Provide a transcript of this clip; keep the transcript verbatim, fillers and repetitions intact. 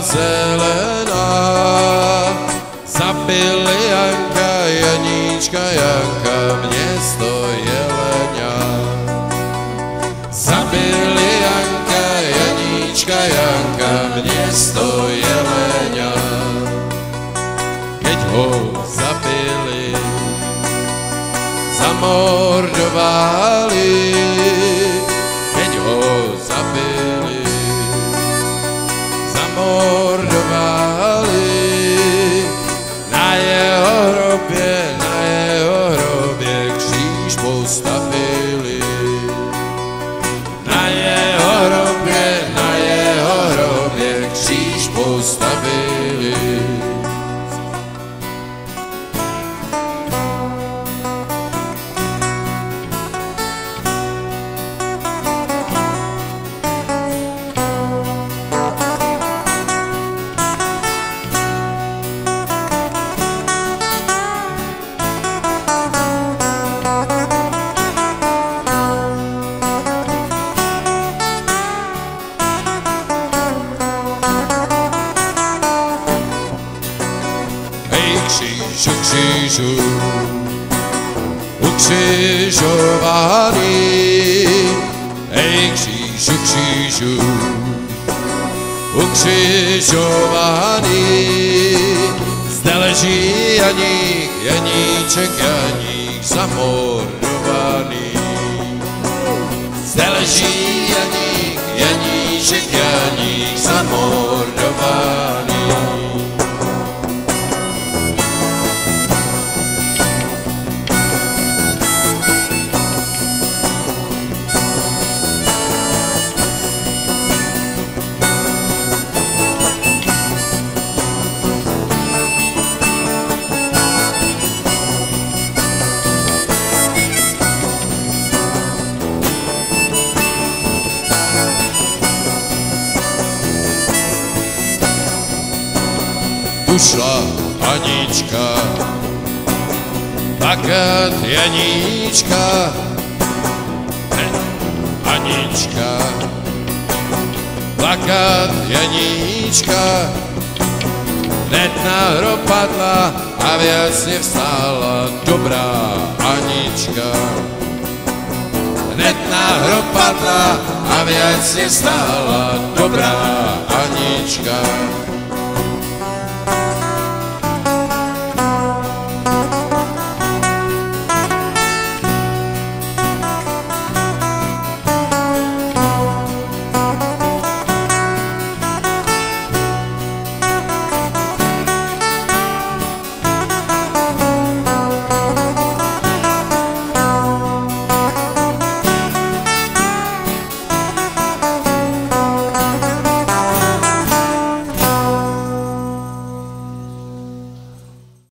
zelená. Zabili Janka, Janíčka, Janka, město Jeleňa. Zabili Janka, Janíčka, Janka, město Jeleňa. Keď ho zabili, zamordovali, keď ho zabili, zamordovali. Na jeho hrobě, na jeho hrobě kříž postavili. Na jeho hrobě, na jeho hrobě kříž postavili. Křížu, křížu, ukřižovaný, hej, křížu, křížu, ukřižovaný. Zde leží Janík, Janíček, Janík, zamordovaný. Zde leží Janík, Janíček, Janík, zamordovaný. Ušla Anička, plakat Janíčka, Anička, plakat Janíčka. Hned na hrob padla a věcně vstála dobrá Anička. Hned na hrob padla a věcně vstála dobrá Anička.